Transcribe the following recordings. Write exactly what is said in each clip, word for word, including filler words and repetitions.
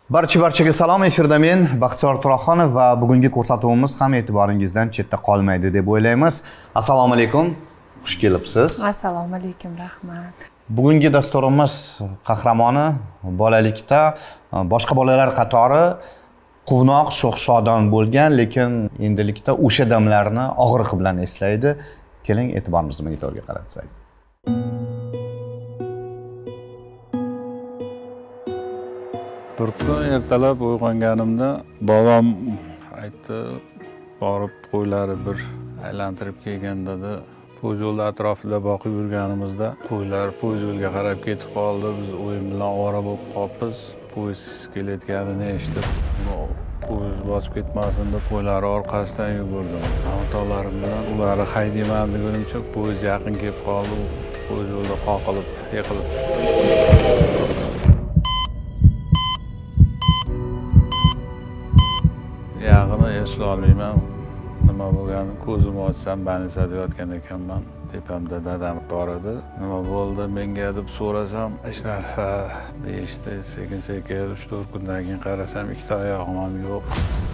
Barcha barchaga salom, efirda men Baxtiyor Turahxonov va bugungi ko'rsatuvimiz ham e'tiboringizdan chetda qolmaydi deb o'ylaymiz. Assalomu alaykum. Xush kelibsiz. Assalomu alaykum, rahmat. Bugungi dasturimiz qahramoni bolalikda boshqa bolalar qatori quvnoq, sho'x-shodon bo'lgan, lekin endilikda o'sha damlarni og'riq bilan eslaydi. Keling, e'tiborimizni monitorga qaratsak. Bir kun ertalab uyg'onganimda bobom aytdi, borib qo'ylari bir aylantirib kelgan dedi. Po'z yo'l atrofida boqib yurganimizda qo'ylar po'z yo'lga qarab ketib qoldi. Biz o'yin bilan ovora bo'lib qolibmiz. Po'z kelayotganini eshitib, po'z bosib ketmasin deb qo'ylar orqasidan yugurdim. O'rtoqlarim bilan ularni haydayman degunimcha po'z yaqin kelib qoldi. Po'z yo'lda qoqilib, yiqilib tushdi. Yağını eslolmayman. Nima bo'lgan, ko'zimni ochsam banisada yotgan ekanman. Tepamda dadam bor edi. Nima bo'ldi menga deb so'rasam, hech narsa deyishdi. Sekin-sekin uch to'rt kundan keyin qarasam, ikkita oyog'im ham yo'q.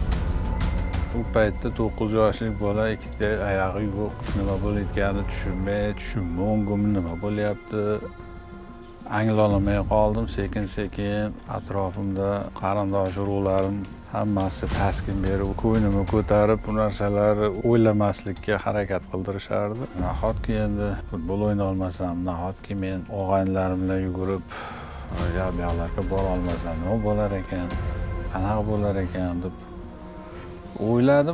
Bu paytda to'qqiz yoshlik bola ikkita oyog'i yo'q. Nima bo'layotganini tushunmay, tushunmay, nima bo'lyapti? Anglolmay qoldim. Sekin-sekin atrofimda qarindosh urug'larim hammasi taskin berib, ko'nglimi ko'tarib, bu narsalarni o'ylamaslikka harakat qildirishardi. Nahotki endi futbol o'ynay olmasam, nahotki men og'aynilarim bilan yugurib, yo'q-yo'qlarga bora olmasam, nima bo'lar ekan? Qanaqa bo'lar ekan deb o'yladim.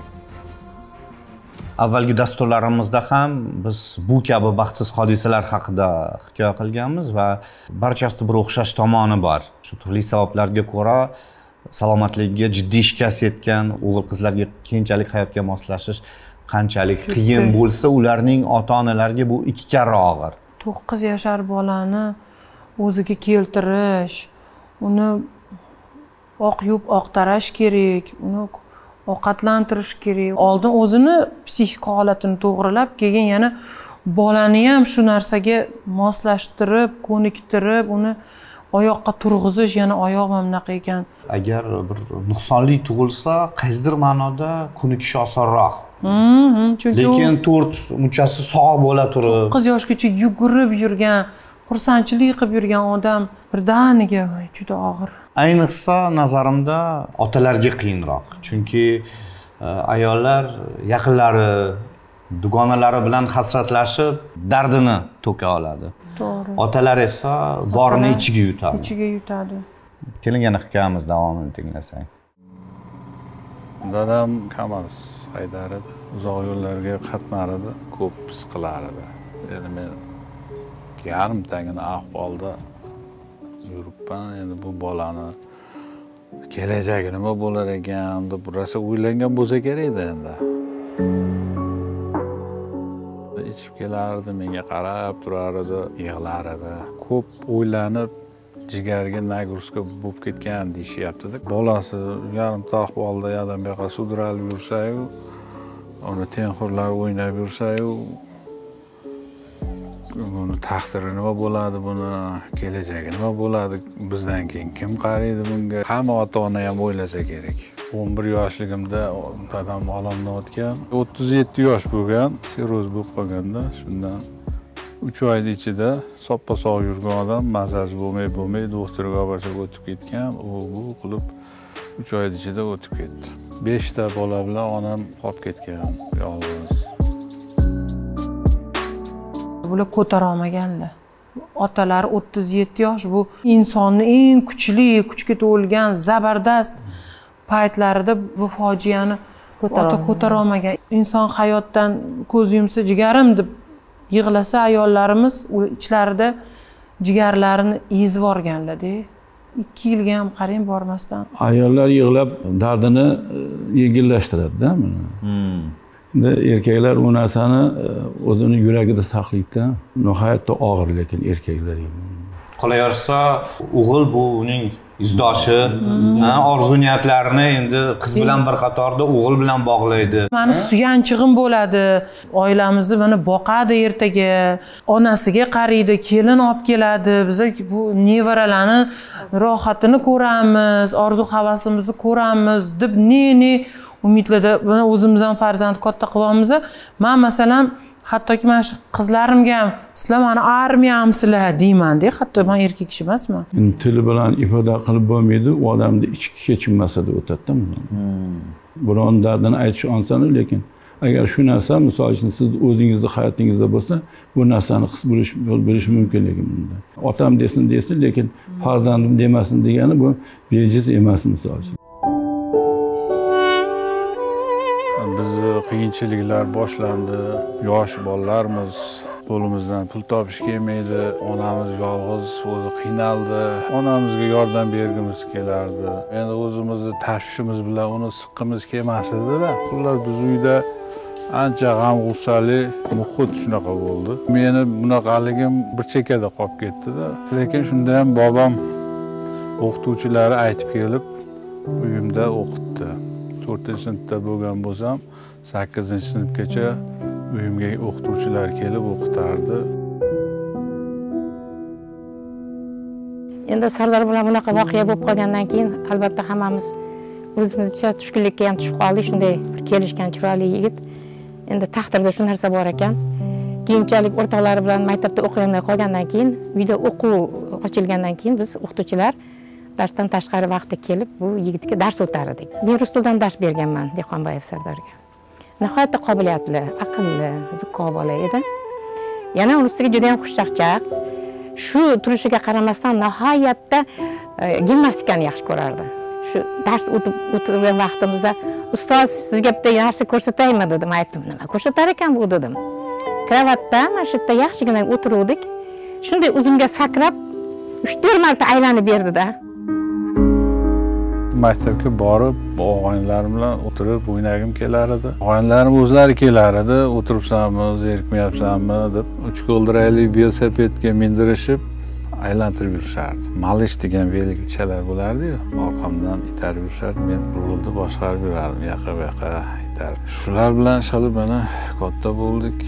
Avvalgi dasturlarimizda ham biz bu kabi baxtsiz hodisalar haqida hikoya qilganmiz va barchasida bir o'xshash tomoni bor. Shu turli sabablarga ko'ra salomatligiga jiddiy shikast yetgan o'g'il qizlarga keyinchalik hayotga moslashish qanchalik qiyin bo'lsa, ularning ota-onalariga bu ikki karra og'ir. to'qqiz yashar bolani o'ziga keltirish, uni oq yub oqtarash kerak, uni ovqatlantirish kerak. Oldin o'zini psixik holatini to'g'rilab, keyin yana bolani ham shu narsaga moslashtirib, ko'niktirib, uni oyoqqa turg'izish, yana oyoq mamnaqa ekan. Agar bir nuqsonli tug'ilsa, qaysidir ma'noda ko'nikish osonroq. Chunki lekin to'rt muchasi sog' bo'la turib, to'qqiz yoshgacha yugurib yurgan, xursandchilik qilib yurgan odam birdaniga juda og'ir. Ayniqsa nazarimda otalarga qiyinroq. Chunki ayollar yaqinlari, dugonalari bilan hasratlashib, dardini to'ka oladi. To'g'ri. Otalar esa borini ichiga yutadi. Ichiga yutadi. Keling, yana hikoyamiz davomini tinglasang. Dadam Kamaz haydar edi. Uzoq yo'llarga qatnar edi, ko'p siqilar edi. Endi men yarimtagina ahvolda yuribman. Endi bu bolani kelajagi nima bo'lar ekan deb rosa o'ylangan bo'lsa kerak-da endi. Ichib kelardi, menga qarab turar edi, yig'lar edi. Ko'p o'ylanib, jigarga nagruska bo'lib ketgan deyishyapti-da. Bolasi yarimta ahvolda yadam bu yoqqa sudralib yursa-yu, uni tenxurlar o'ynab yursa-yu, buni taqdiri nima bo'ladi, buni kelajagi nima bo'ladi, bizdan keyin kim qaraydi bunga? Hamma ota-ona ham o'ylasa kerak. o'n bir yoshligimda dadam olamdan o'tgan. o'ttiz yetti yosh bo'lgan, sirroz bo'lib qolganda, shundan uch oyning ichida soppa-sog' yurgan odam mazasi bo'lmay bo'lmay doktorga olib o'tib ketgan. U bu qilib uch oyning ichida o'tib ketdi. besh ta bola bilan onam qolib ketgan, yolg'iz. Bular ko'tara olmaganlar. Otalar o'ttiz yetti yosh, bu insonning eng kuchli, kuchga to'lgan, zabardast paytlarida bu fojiani ota ko'tara olmagan. Inson hayotdan ko'z yumsa jigarim deb yig'lasa, ayollarimiz ichlarida jigarlarini ezib olganlar-da. ikki yilga ham qarang bormasdan. Ayollar yig'lab dardini yengillashtiradi-da buni. Endi erkaklar bu narsani o'zini yuragida saqlaydi-da. Nihoyatda og'ir lekin erkaklarga. qolaversa o'g'il bu uning izdoshi, orzu niyatlarini endi qiz bilan bir qatorda o'g'il bilan bog'laydi. Mani suyanchig'im bo'ladi, oilamizni meni boqadi ertaga, onasiga qaraydi, kelin olib keladi, biz bu nevaralarni rohatini ko'ramiz, orzu havasimizni ko'ramiz deb ne-ne umidlarda buni o'zimiz ham farzand katta qilyapmiz. Men masalan hattoki mana shu qizlarimga ham sizlar mani armiyamsizlar deyman-da, hatto men erkak kishi emasman. Endi tili bilan ifoda qilib bo'lmaydi, u odamni ichki kechirmasada o'tadi-da. Biron dardini aytish oson, lekin agar shu narsa, misol uchun siz o'zingizning hayotingizda bo'lsa, bu narsani his bo'lish bo'lish mumkinligi bunda. Otam desin desin, lekin farzandim demasin degani bu bejiz emas, misol uchun. Bizni qiyinchiliklar boshlandi. Yosh bolalarmiz, qo'limizdan pul topish kelmaydi. Onamiz yolg'iz, o'zi qiynaldi. Onamizga yordam bergimiz kelardi. Endi o'zimizni tashvishimiz bilan uni siqqimiz kelmas edi-da. Xullas biz uyda ancha g'am-g'ussali muhit shunaqa bo'ldi. Meni bunaqaligim bir chekkada qolib ketdi-da. Lekin shunda ham bobom o'qituvchilari aytib kelib, uyimda o'qitdi. to'rtinchi sinfda bo'lgan bo'lsam, sakkizinchi sinfgacha uyimga o'qituvchilar kelib o'qitardi. Endi Sardor bilan bunaqa voqea bo'lib qolgandan keyin albatta hammamiz o'zimizcha tushkunlikka ham tushib qoldik. Shunday bir kelishgan chiroyli yigit. Endi taqdirda shu narsa bor ekan. Keyinchalik o'rtoqlari bilan maktabda o'qiy olmay qolgandan keyin, uyda o'quv ochilgandan keyin biz o'qituvchilar darsdan tashqari vaqtda kelib bu yigitga dars o'tardik. Men rus tilidan dars berganman Dehqonboyev Sardorga. Nihoyatda qobiliyatli, aqlli, zukko bola edi. Yana uning ustiga juda ham xushchaqchaq. Shu turishiga qaramasdan nihoyatda gimnastikani yaxshi ko'rardi. Shu dars o'tib o'tirgan vaqtimizda ustoz sizga bitta narsa ko'rsataymi dedim, aytdim. Nima ko'rsatar ekan bu dedim. Kravatda mana shu yerda yaxshigina o'tirdik. Shunday o'zimga sakrab uch to'rt marta aylanib berdi-da. Maktabga borib, og'aynilarim bilan o'tirib o'ynagim kelar edi. Og'aynilarim o'zlari kelar edi, o'tiribsanmi, zerikmayapsanmi deb uch qo'ldiraylik velosipedga mindirishib, aylantirib yurishardi. Malish degan velikachalar bo'lardi-yu, orqamdan itarib yurishardi, men rulni boshqarib yurardim, yaqa-yaqa itarib. Shular bilan shalib mana katta bo'ldik.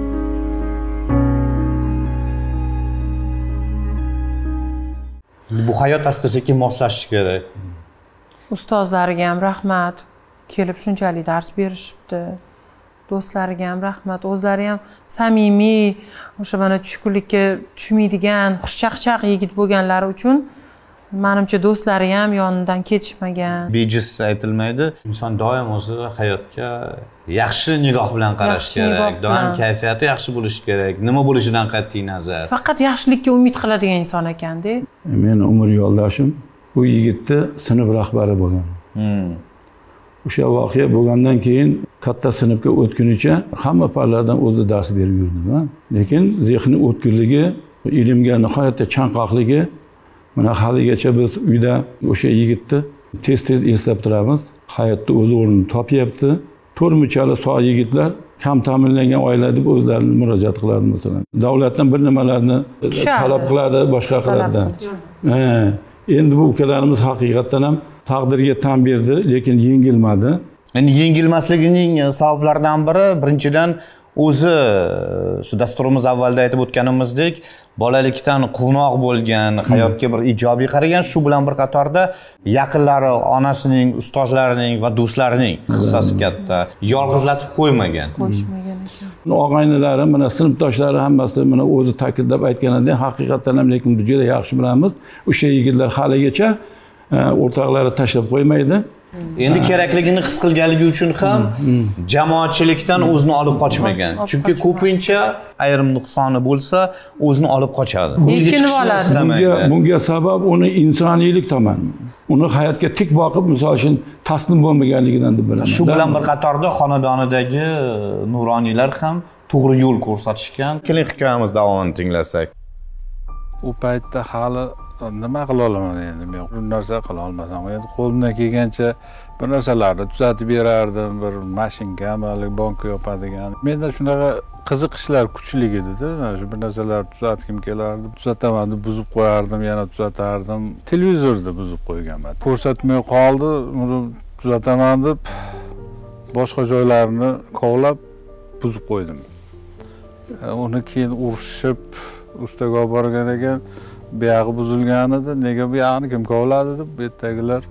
Bu hayot asta-sekin moslashishi kerak. Ustozlariga ham rahmat, kelib shunchalik dars berishibdi. Do'stlariga ham rahmat, o'zlari ham samimiy, o'sha mana tushkunlikka tushmaydigan, xushchaqchaq yigit bo'lganlari uchun menimcha do'stlari ham yonidan ketishmagan. Bejiz aytilmaydi. Inson doim o'zi hayotga yaxshi nigoh bilan qarash kerak, doim kayfiyati yaxshi bo'lishi kerak, nima bo'lishidan qat'iy nazar. Faqat yaxshilikka umid qiladigan inson ekan-da. Men umr yo'ldoshim bu yigitni sinf rahbari bo'lgan. O'sha voqea bo'lgandan keyin katta sinfga o'tgunicha hamma fanlardan o'zi dars berib yurdim. Lekin zehni o'tkirligi, ilmga nihoyatda chanqoqligi, mana haligacha biz uyda o'sha yigitni tez-tez eslab turamiz. Hayotda o'z o'rnini topyapti. To'rtmuchali sog' yigitlar kam ta'minlangan oila deb o'zlarini murojaat qiladi masalan. Davlatdan bir nimalarni talab qiladi, boshqa qiladi. Endi bu ukalarimiz haqiqatdan ham taqdirga tan berdi, lekin yengilmadi. Endi yengilmasligining sabablaridan biri birinchidan o'zi shu dasturimiz avvalda aytib o'tganimizdek, bolalikdan quvnoq bo'lgan, hayotga bir ijobiy qaragan, shu bilan bir qatorda yaqinlari, onasining, ustozlarining va do'stlarining hissasi katta. Yolg'izlatib qo'ymagan. Qo'yishmagan ekan. Og'aynilari, mana sinfdoshlari hammasi mana o'zi ta'kidlab aytganidek, haqiqatan ham lekin biz juda yaxshi bilamiz. O'sha yigitlar haligacha o'rtoqlari tashlab qo'ymaydi. Endi kerakligini his qilganligi uchun ham jamoatchilikdan o'zini olib qochmagan. Chunki ko'pincha ayrim nuqsoni bo'lsa, o'zini olib qochadi. Erkinib oladi. Bunga bunga sabab uni insoniylik tomoni. Uni hayotga tik boqib, misol uchun taslim bo'lmaganligidan deb bilaman. Shu bilan bir qatorda xonadonidagi nuroniylar ham to'g'ri yo'l ko'rsatishgan. Keling hikoyamiz davomini tinglasak. U paytda hali nima qila olaman endi men? Bu narsa qila olmasam, endi qo'limdan kelgancha bir narsalarni tuzatib berardim, bir mashinkami, hali banka yopadigan. Menda shunaqa qiziqishlar kuchli edi-da. Shu bir narsalarni tuzatgim kelardi. Tuzataman deb buzib qo'yardim, yana tuzatardim. Televizorda buzib qo'yganman. Ko'rsatmay qoldi, uni tuzataman deb boshqa joylarni kovlab buzib qo'ydim. Uni keyin urishib ustaga olib borgan ekan, bu yog'i buzilgan edi, nega bu yog'ini kim kovladi deb bu yerdagilar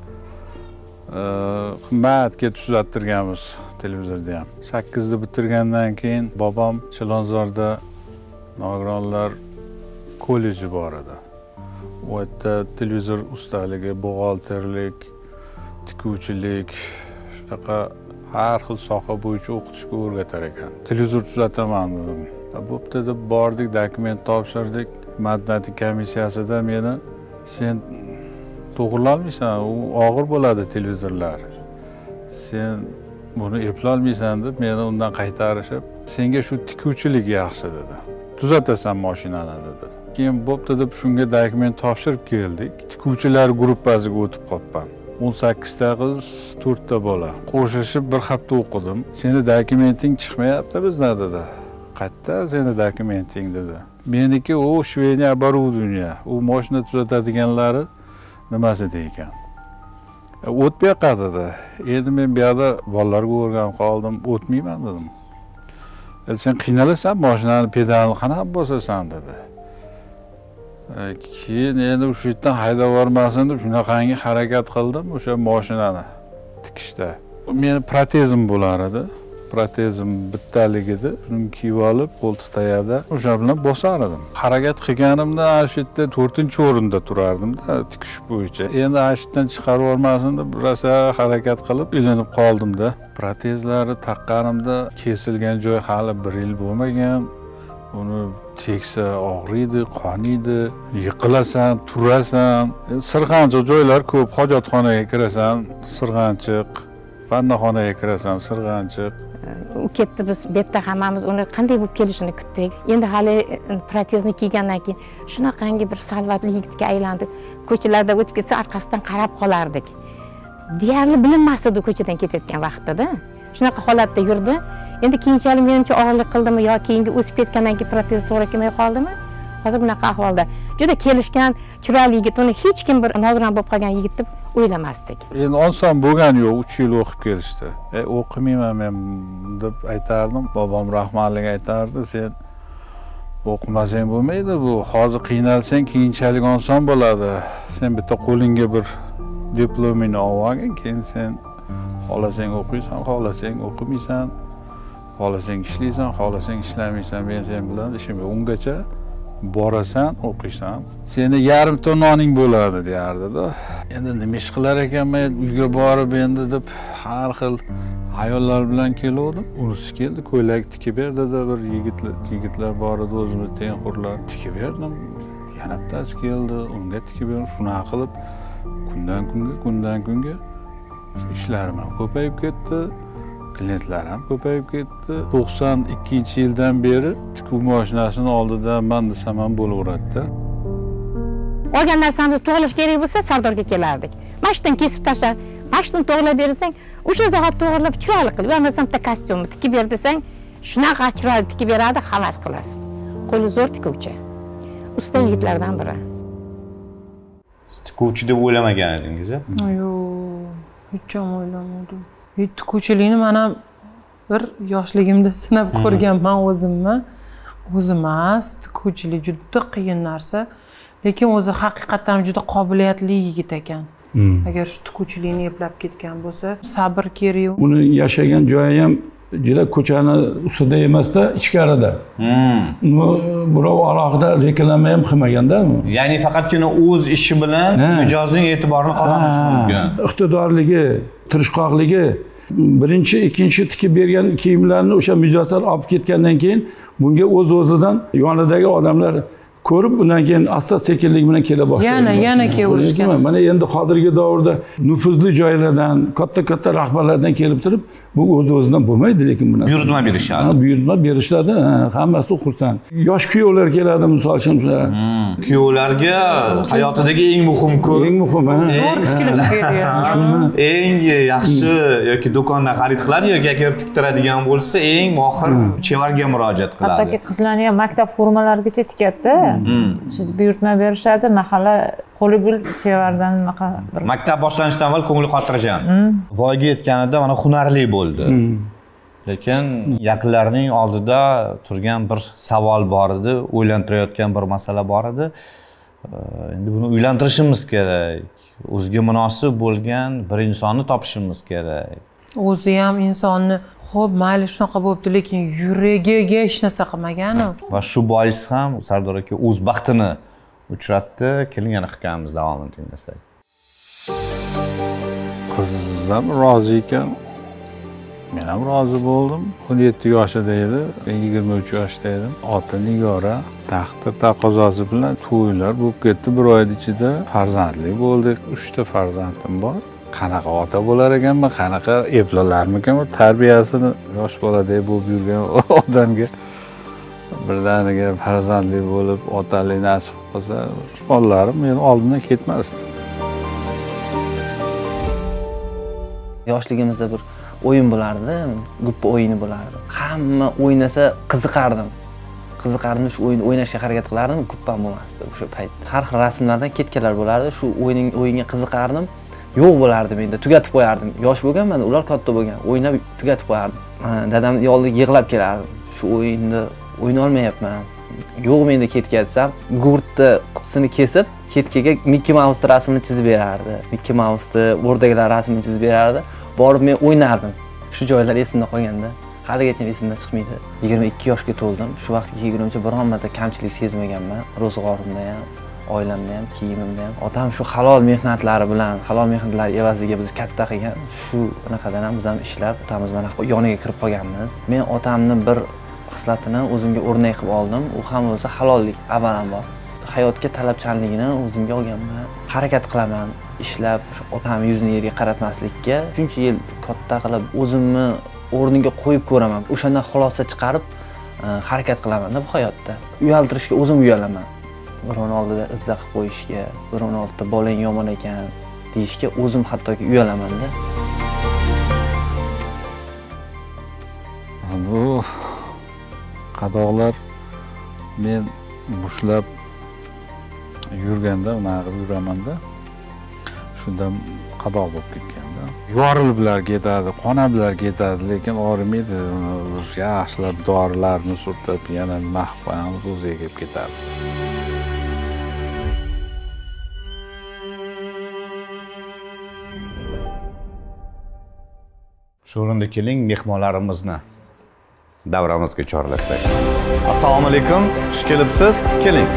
qimmatga tuzattirganmiz televizorda ham. sakkizda bitirgandan keyin bobom Chilonzorda nogironlar kolleji bor edi. U yerda televizor ustaligi, buxgalterlik, tikuvchilik, shunaqa har xil soha bo'yicha o'qitishga o'rgatar ekan. Televizor tuzataman dedim. Bo'pti deb bordik, dokument topshirdik. Madaniyat komissiyasida meni sen to'g'rilolmaysan, u og'ir bo'ladi televizorlar. Sen buni eplolmaysan deb meni undan qaytarishib, senga shu tikuvchilik yaxshi dedi. Tuzatasan mashinani dedi. Keyin bo'pti deb shunga dokument topshirib keldik. Tikuvchilar guruppasiga o'tib qolibman. o'n sakkizta qiz, to'rtta bola. Qo'shishib bir hafta o'qidim. Seni dokumenting chiqmayapti bizda dedi. Qayerda seni dokumenting dedi. Meniki u Shveniya оборудование, u mashina tuzatadiganlari nimasida ekan. O'tmay qoldi. Endi men bu yerda bolalarga o'rganib qoldim, o'tmayman dedim. Sen qiynalasan, mashinani pedalini qanaqa bosasan dedi. Keyin endi o'sha yerdan haydab yubormasin deb shunaqangi harakat qildim o'sha mashinani tikishda. Meni protezim bo'lar edi. Protezim bittalik edi. Shuni kiyib olib, qo'ltiq tayada o'sha bilan bosar edim. Harakat qilganimda shu yerda to'rtinchi o'rinda turardim-da tikish bo'yicha. Endi shu yerdan chiqarib yubormasin deb rosa harakat qilib ilinib qoldim-da. Protezlarni taqqanimda kesilgan joy hali bir yil bo'lmagan. Uni teksa og'riydi, qoniydi, yiqilasan, turasan. Sirg'anchiq joylar ko'p. Hojatxonaga kirasan, sirg'anchiq. Vannaxonaga kirasan, sirg'anchiq. U ketdi, biz bu yerda hammamiz uni qanday bo'lib kelishini kutdik. Endi hali protezni kiygandan keyin shunaqangi bir salvatli yigitga aylandi. Ko'chalarda o'tib ketsa, orqasidan qarab qolardik. Deyarli bilinmas edi ko'chadan ketayotgan vaqtida. Shunaqa holatda yurdi. Endi keyinchalik menimcha og'irlik qildimi yo keyingi o'sib ketgandan keyin protez to'g'ri kelmay qoldimi? Hozir bunaqa ahvolda. Juda kelishgan, chiroyli yigit, uni hech kim bir nogiron bo'lib qolgan yigit deb o'ylamasdik. Endi onson bo'lgan yo'q, uch yil o'qib kelishdi. E o'qimayman men deb aytardim. Bobom rahmatli aytardi, sen o'qimasang bo'lmaydi bu. Hozir qiynalsang, keyinchalik oson bo'ladi. Sen bitta qo'lingga bir diplomini olgin, keyin sen xohlasang o'qiysan, xohlasang o'qimaysan. Xohlasang ishlaysan, xohlasang ishlamaysan, men sen bilan ishim yo'q. Ungacha borasan, o'qiysan, seni yarimta noning bo'ladi deyardi-da. Endi nima ish qilar ekanman, uyga borib endi deb har xil ayollar bilan kelgandim. Unisi keldi, ko'ylak tikib berdi-da, bir yigitlar, yigitlar bor edi, o'zimiz tengqurlar tikib berdim. Yana bittasi keldi, unga tikib berdim. Shunaqa qilib kundan kunga, kundan kunga ishlarim ham ko'payib ketdi. Klientlar ham ko'payib ketdi. to'qson ikkinchi yildan beri tikuv mashinasini oldida men desam ham bo'laveradi-da. Olgan narsamizni to'g'rilash kerak bo'lsa, Sardorga kelardik. Mashdan kesib tashlar, mashdan to'g'rilab bersang, o'sha zahot to'g'rilab chiroyli qilib, bo'lmasam bitta kostyumni tikib ber desang, shunaqa chiroyli tikib beradi, havas qilasiz. Qo'li zo'r tikuvchi. Usta yigitlardan biri. Tikuvchi deb o'ylamagan edingiz-a? Yo'q, hech ham o'ylamadim. Tikuvchilikni men ham bir yoshligimda sinab ko'rganman o'zimni. O'zi emas, tikuvchilik juda qiyin narsa, lekin o'zi haqiqatan juda qobiliyatli yigit ekan. Agar shu tikuvchilikni eplab ketgan bo'lsa, sabr kerak. Uni yashagan joyi ham juda ko'chani ustida emasda, ichkarida. Birov alohida reklama ham qilmaganda. Ya'ni faqatgina o'z ishi bilan mijozning e'tiborini qozonish mumkin. Iqtidorligi, tirishqoqligi, birinchi, ikkinchi tikib bergan kiyimlarni o'sha mijozlar olib ketgandan keyin bunga o'z-o'zidan yonidagi odamlar ko'rib, bundan keyin asta sekinlik bilan kela boshlagan. Yana, yana kelaverishgan. Mana endi hozirgi davrda nufuzli joylardan, katta-katta rahbarlardan kelib turib, bu o'z-o'zidan bo'lmaydi, lekin bu narsa. Buyurtma berishadi. Ha, buyurtma berishadi. Hammasi xursand. Yosh kuyovlar keladi, misol uchun. Kuyovlarga hayotidagi eng muhim kun, eng muhim, ha. Zo'r kelish kerak. Eng yaxshi yoki do'kondan xarid qiladi yoki agar tiktiradigan bo'lsa, eng mohir chevarga murojaat qiladi. Hattoki qizlarni ham maktab formalarigacha tikadi. Shu buyurtma berishadi, mahalla qo'li gul chevardan unaqa bir maktab boshlanishidan avval ko'ngli xotirjam. Voyaga yetganida mana hunarli bo'ldi. Lekin yaqinlarining oldida turgan bir savol bor edi, o'ylantirayotgan bir masala bor edi. Endi buni uylantirishimiz kerak. O'ziga munosib bo'lgan bir insonni topishimiz kerak. O'zi ham insonni, xo'p, mayli shunaqa bo'libdi, lekin yuragiga hech narsa qilmagani. Va shu bois ham Sardor aka o'z baxtini uchratdi. Keling yana hikoyamiz davomini tinglasak. Qizim rozi ekan. Men ham rozi bo'ldim. o'n yetti yoshida edi, men yigirma uch yoshda edim. Oti Nigora, taqdir taqozosi bilan to'ylar bo'lib ketdi. Bir oy ichida farzandli bo'ldik. uchta farzandim bor. Qanaqa ota bo'lar ekanman, qanaqa eplalarmikan tarbiyasini yosh boladek bo'lib yurgan odamga birdaniga farzandli bo'lib, otalik nasib qilsa, bolalarim meni oldimdan ketmasdi. Yoshligimizda bir o'yin bo'lardi, guppa o'yini bo'lardi. Hamma o'ynasa qiziqardim. Qiziqardim, shu o'yinni o'ynashga harakat qilardim, guppam bo'lmasdi o'sha paytda. Har xil rasmlardan ketganlar bo'lardi, shu o'yinning o'yinga qiziqardim. Yo'q bo'lardi menda, tugatib qo'yardim. Yosh bo'lganman, ular katta bo'lgan. O'ynab tugatib qo'yardim. Dadam oldiga yig'lab kelardim. Shu o'yinni o'yna olmayapman. Yo'q menda ketga desam, gurtni qutisini kesib, ketkaga Mickey Mouse rasmini chizib berardi. Mickey Mouse'ni o'rdagilar rasmini chizib berardi. Borib men o'ynardim. Shu joylar esimda qolganda, haligacha esimdan chiqmaydi. yigirma ikki yoshga to'ldim. Shu vaqtga kelgunimcha biron marta kamchilik sezmaganman. Ro'zg'orimda ham, oilamda ham, kiyimimda ham. Otam shu halol mehnatlari bilan, halol mehnatlar evaziga bizni katta qilgan. Shu qanaqadan ham biz ham ishlab, otamiz mana yoniga kirib qolganmiz. Men otamni bir xislatini o'zimga o'rnak qilib oldim. U ham o'zi halollik avvalambor. Hayotga talabchanligini o'zimga olganman. Harakat qilaman, ishlab, shu otam yuzini yerga qaratmaslikka shuncha yil katta qilib o'zimni o'rniga qo'yib ko'raman. O'shandan xulosa chiqarib harakat qilaman-da bu hayotda. Uyaltirishga o'zim uyalaman. Birovning oldida izza qilib qo'yishga, birovning oldida bolang yomon ekan deyishga o'zim hattoki uyalaman-da. Bu qadoqlar men bushlab yurganda, unaqa qilib yuramanda, shunda qadoq bo'lib ketganda. Yoriliblar ketadi, qonablar ketadi, lekin og'rimaydi. Yaxshilab dorilarni surtib, yana nima qilib qo'yamiz, o'ziga kelib ketadi. Shu o'rinda keling mehmonlarimizni davramizga chorlasak. Assalomu alaykum, xush kelibsiz. Keling.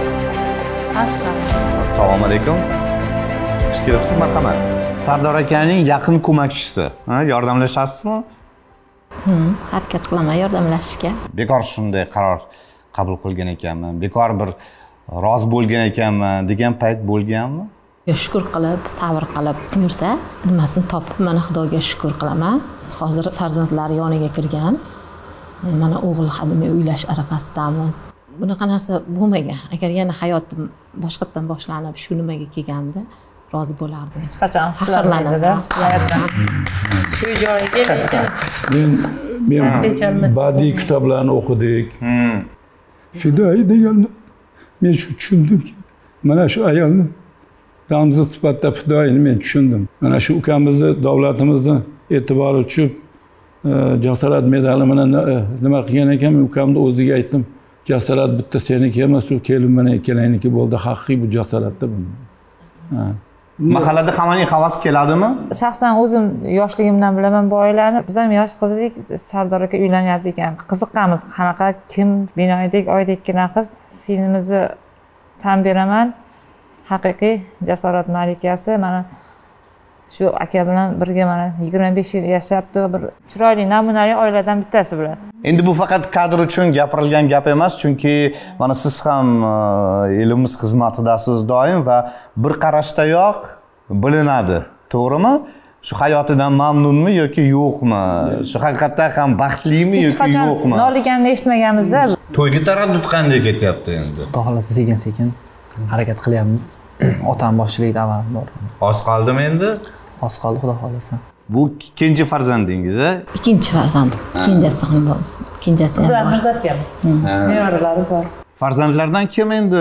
Assalomu alaykum. Xush kelibsiz, marhamat. Sardor akaning yaqin ko'makchisi. Ha, yordamlashasizmi? Hmm, harakat qilaman yordamlashishga. Bekor shunday qaror qabul qilgan ekanman. Bekor bir rozi bo'lgan ekanman degan payt bo'lganmi? Shukr qilib, sabr qilib yursa, nimasini topib, mana Xudoga shukr qilaman. Hozir farzandlar yoniga kirgan. Mana o'g'il hadimay uylash arafasidamiz. Bunaqa narsa bo'lmagan. Agar yana hayotim boshqatdan boshlanib, shu nimaga kelganda rozi bo'lardim. Hech qachon hislamaydi-da. Shu joyiga Men men badiiy kitoblarni o'qidik. Fidoyi deganlar. Men shu tushundimki, mana shu ayolni ramzi sifatida fidoyini men tushundim. Mana shu ukamizni, davlatimizni e'tibori tushib, jasorat medali bilan nima qilgan ekan, men ukamni o'ziga aytdim. Jasorat bitta seniki emas, u kelin bilan ikkalaniki bo'ldi. Haqiqiy bu jasoratda bu. Mahallada hammaning havasi keladimi? Shaxsan o'zim yoshligimdan bilaman bu oilani. Biz ham yosh qiz edik, Sardor aka uylanyapti ekan. Qiziqqanmiz, qanaqa, kim, binoydek, oydekkina qiz. Sinimizni tan beraman. Haqiqiy jasorat malikasi. Mana Shu aka bilan birga mana yigirma besh yil yashabdi, bir chiroyli namunali oiladan bittasi bular. Endi bu faqat kadr uchun gapirilgan gap emas, chunki mana siz ham elimiz xizmatidasiz doim va bir qarashdayoq bilinadi, to'g'rimi? Shu hayotidan mamnunmi yoki yo'qmi? Shu haqiqatdan ham baxtlimi yoki yo'qmi? Noliganini eshitmaganmizda. To'yga taraddud qanday ketyapti endi? Xudo xohlasa sekin-sekin harakat qilyapmiz. Otam boshchiligida amal bor. Oz qoldimi endi? Oz qoldi, xudo xohlasa. Bu ikkinchi farzandingiz, a? Ikkinchi farzandim. Kenjasi ham bor. Kenjasi ham bor. Mirzatgan. Nevaralari bor. Farzandlardan kim endi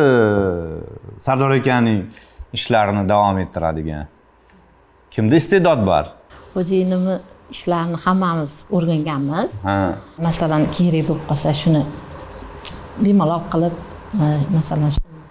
Sardor akaning ishlarini davom ettiradigan? Kimda iste'dod bor? Xo'jayinimni ishlarini hammamiz o'rganganmiz. Ha. Masalan, kerak bo'lib qolsa shuni bemalol qilib, masalan,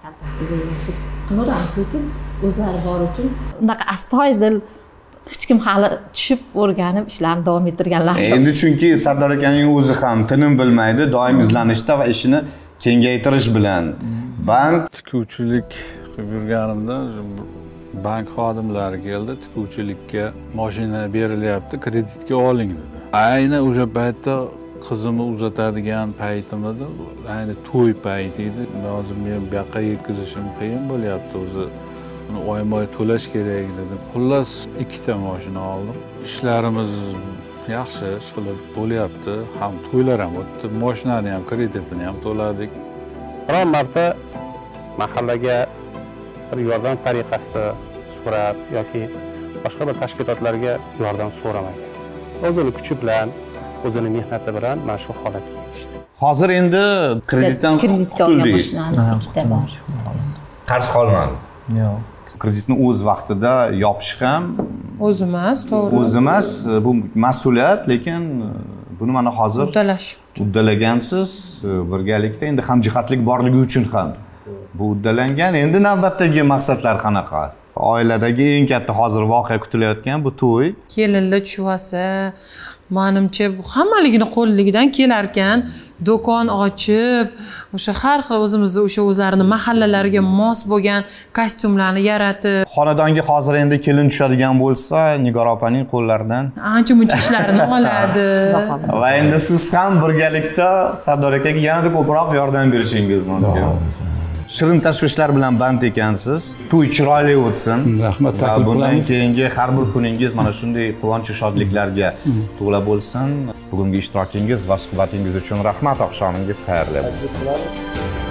qilaveramiz, lekin o'zlari bor uchun unaqa astoydil hech kim hali tushib o'rganib ishlarni davom ettirganlar yo'q. Endi chunki Sardor akaning o'zi ham tinim bilmaydi, doim izlanishda va ishini kengaytirish bilan band. Tikuvchilik qilib yurganimda bank xodimlari keldi, tikuvchilikka mashina berilyapti, kreditga oling dedi. Ayni o'sha paytda qizimni uzatadigan paytim edi, ayni to'y payti edi. Hozir men bu yoqqa yetkazishim qiyin bo'lyapti o'zi. Uni oyma-oy to'lash kerak dedim. Xullas ikkita mashina oldim. Ishlarimiz yaxshi ish qilib bo'lyapti. Ham to'ylar ham o'tdi, mashinani ham kreditini ham to'ladik. Biron marta mahallaga bir yordam tariqasida so'rab yoki boshqa bir tashkilotlarga yordam so'ramagan. O'zini kuchi bilan, o'zini mehnati bilan mana shu holatga yetishdi. Hozir endi kreditdan qutuldik. Ikkita bor. Qarz qolmadi. Yo'q. Kreditni o'z vaqtida yopish ham O'zi emas, to'g'ri. o'zi emas, bu mas'uliyat, lekin buni mana hozir uddalashib uddalagansiz birgalikda, endi hamjihatlik borligi uchun ham bu uddalangan. Endi navbatdagi maqsadlar qanaqa? Oiladagi eng katta hozir voqea kutilayotgan bu to'y. kelinlar tushib olsa, menimcha bu hammaligini qo'lligidan kelar ekan, do'kon ochib, o'sha har xil o'zimizda o'sha o'zlarini mahallalariga mos bo'lgan kostyumlarni yaratib, Xonadonga hozir endi kelin tushadigan bo'lsa, Nigora opaning qo'llaridan ancha muncha ishlarini oladi. va endi siz ham birgalikda Sardor akaga yanada ko'proq yordam berishingiz mumkin. Shirin tashvishlar bilan band ekansiz. To'y chiroyli o'tsin. Rahmat, Va taklif bundan qilamiz. keyingi har bir kuningiz mana shunday quvonch va shodliklarga to'la bo'lsin. Bugungi ishtirokingiz va suhbatingiz uchun rahmat. Oqshomingiz xayrli bo'lsin.